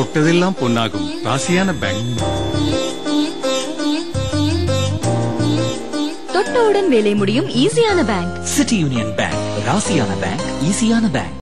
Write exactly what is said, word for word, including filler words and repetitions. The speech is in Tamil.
தொட்டதெல்லாம் பொன்னாகும் ராசியான பேங்க். தொட்டவுடன் வேலை முடியும் ஈஸியான பேங்க். சிட்டி யூனியன் பேங்க், ராசியான பேங்க், ஈஸியான பேங்க்.